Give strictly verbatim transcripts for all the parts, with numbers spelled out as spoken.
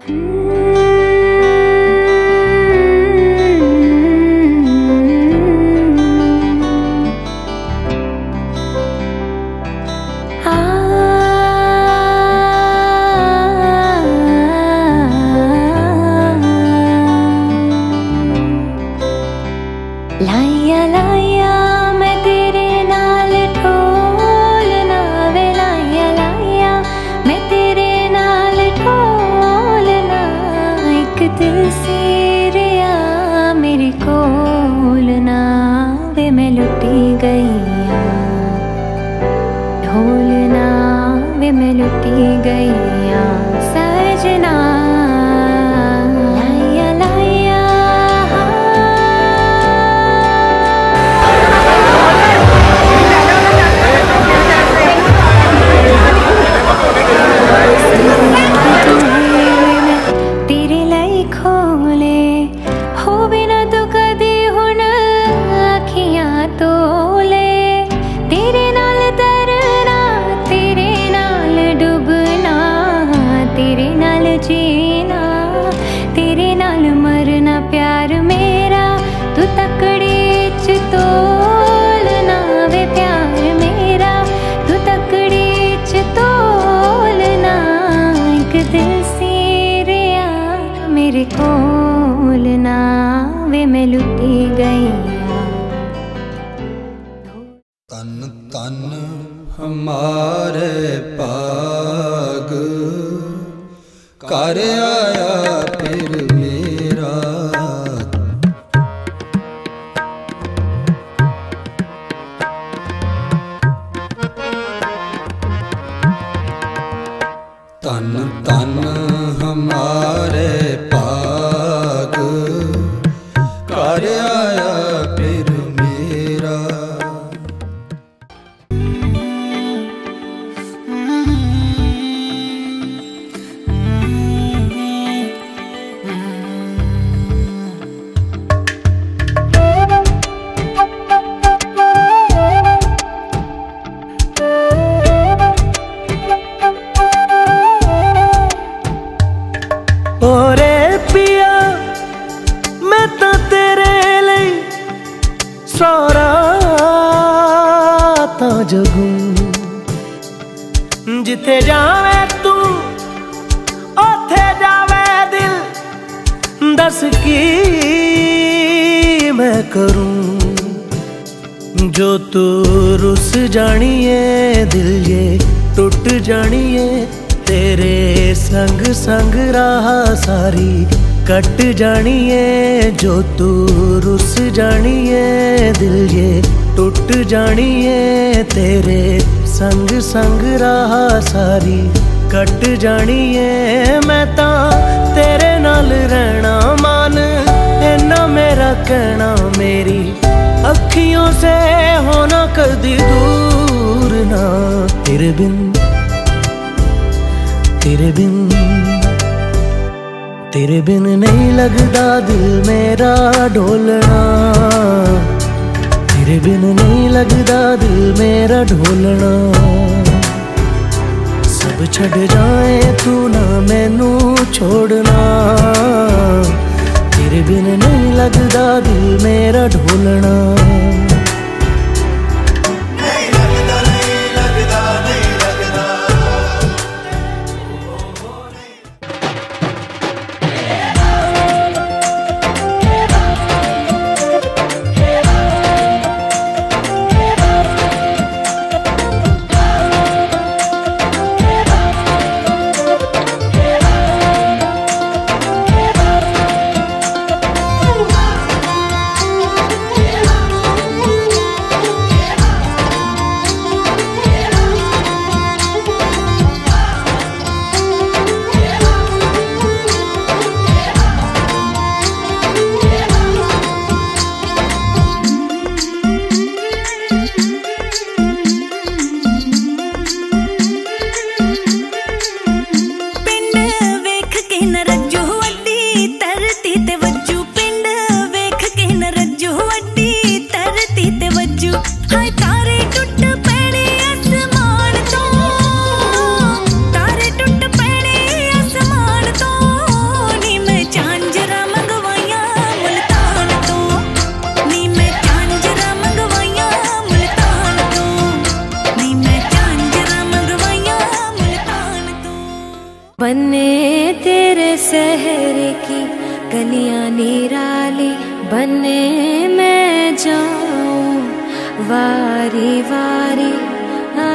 लाइया लाइया मैं तेरे नाल ढोलना वे, लाइया लाइया मैं तेरे नाल ढोलना। एक दिल सीरिया मेरे कोलना वे, मैं लुटी गई ढोलना वे, मैं लुटी गई सजना। जीना तेरे नाल मरना प्यार मेरा, तू तकड़ी च तोलना वे प्यार मेरा, तू तकड़ी च तोलना। एक दिल सीरिया मेरे कोलना वे, मैं लुटी गई। तन तन हमारे पाग कर आया फिर मेरा। तन तन हमारे पाग कर आया फिर मेरा। ओरे पिया मैं तो तेरे लिए सारा ता जगूं, जिथे जावे तू ओथे जावे दिल, दस की मैं करूं। जो तू रुस जानिए दिल ये टूट जानिए, तेरे संग संग राह सारी कट जानिए। जो तू रुस जानिए दिल ये टूट जानिए, तेरे संग संग राह सारी कट जानिए। मैं तां तेरे नाल रहना मान, इन्ना मेरा कहना, मेरी अखियों से होना कदी दूर ना। तेरे बिन तेरे बिन तेरे बिन नहीं लगदा दिल मेरा ढोलना, तेरे बिन नहीं लगदा दिल मेरा ढोलना। सब छड़ जाए तू ना मैनू छोड़ना, तेरे बिन नहीं लगदा दिल मेरा ढोलना। गलियां निराली बने मैं जाऊं वारी वारी। आ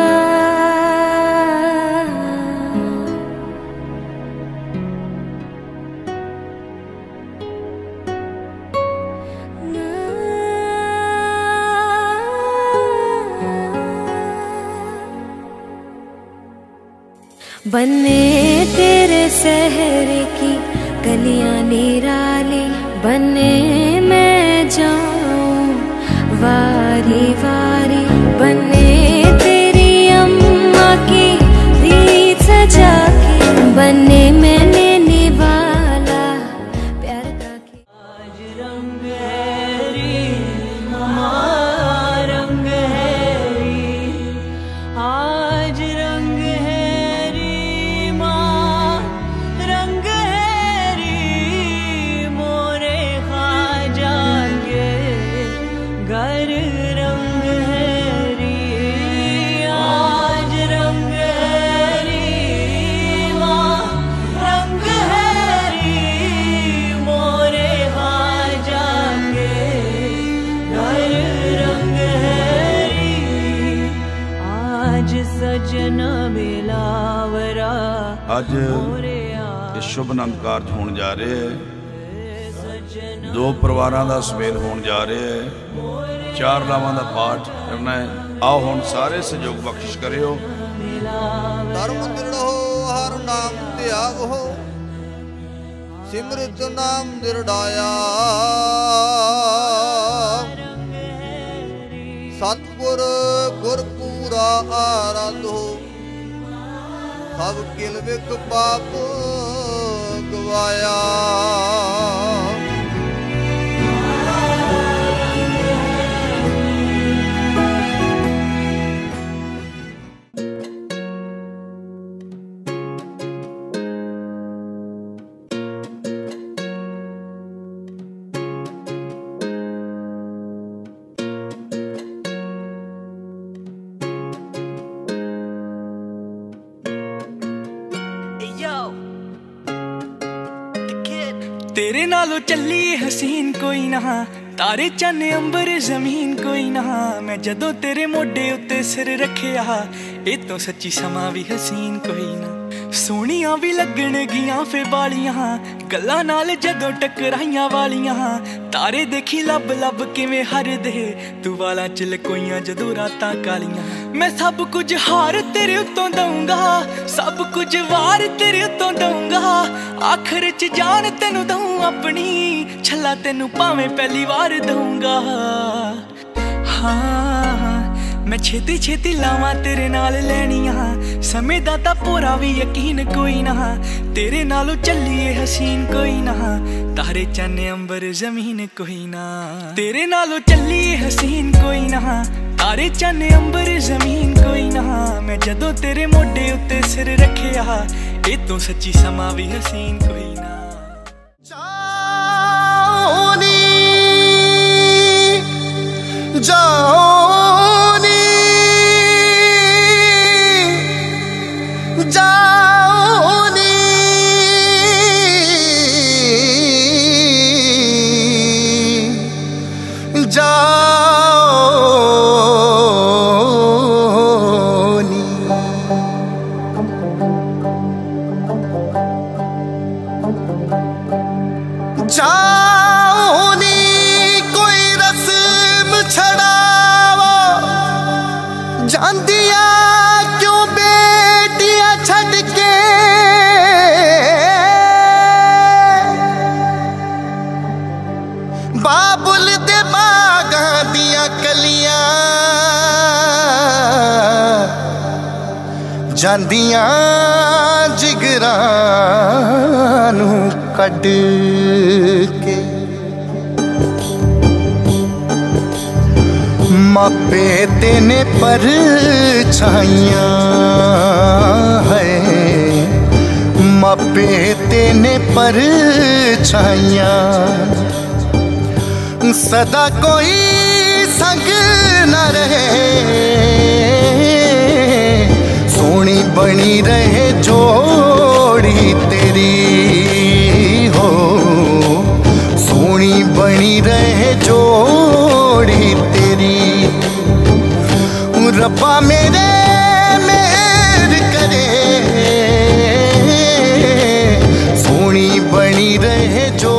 बने तेरे शहर की गलियां निराली बने मैं जाऊं वारी वारी। बने तेरी अम्मा की रीत सजा के बने मैंने निभाला प्यार का के। आज रंग है री माँ रंग है री, आज रंग है सजना मिलावरा। अज ये शुभ आनंद कारज होने जा रहे हैं, दो परिवारों का समेल होने जा रहे हैं, चार लावां का पाठ करना है। आओ हुण सारे सहयोग बख्शिश करियो। धर्म दृढ़ो हर नाम त्यागो, सिमृत नाम दृढ़ाया। सतगुर गुरपुरा आराधो, सब किल विक पाप गवाया। तेरे नालों चली हसीन कोई ना, तारे चन अंबर जमीन कोई ना। मैं जदों तेरे मोढे उत्ते सिर रखिया, ए तो सच्ची समा भी हसीन कोई ना। सोहणियां भी लगण गियां फे बालियां, गल्लां नाल जदों टकराइयां वालियां। तारे देखी लब लब किवें हरदे, तू वालां च लकोइयां जदों रातां कालियां। मैं सब कुछ हार तेरे उत्तों दूंगा, सब कुछ वार तेरे उत्तों दूंगा। आखिर च जान तेनू दूं अपनी, छला तेनू भावें पहली वार दूंगा। हाँ मैं छेती छेती लावां तेरे नाल लैनियां, समय दा तां पूरा भी यकीन कोई ना। तेरे नालों चलिए हसीन कोई ना, तारे चन अंबर जमीन कोई ना। तेरे नालों चलिए हसीन कोई ना, तारे चन अंबर जमीन कोई ना। मैं जदों तेरे मोढे उत्ते सिर रखिया, ए तो सच्ची समा भी हसीन कोई ना। जाओनी जाओनी जाओनी जाओनी कोई रस्म छड़ावो, जांदिया क्यों बेटियां छड़ के। बाबुल दे बागां दियां कलियां, जांदियां जिगरां नू कड के। मापे तेने पर छाइयां है, मापे तेने पर छाइयां। सदा कोई संग न रहे, सोनी बनी रहे जोड़ी तेरी हो। बनी रहे जोड़ी तेरी। रब्बा मेरे मेहर करे, सोनी बनी रहे जो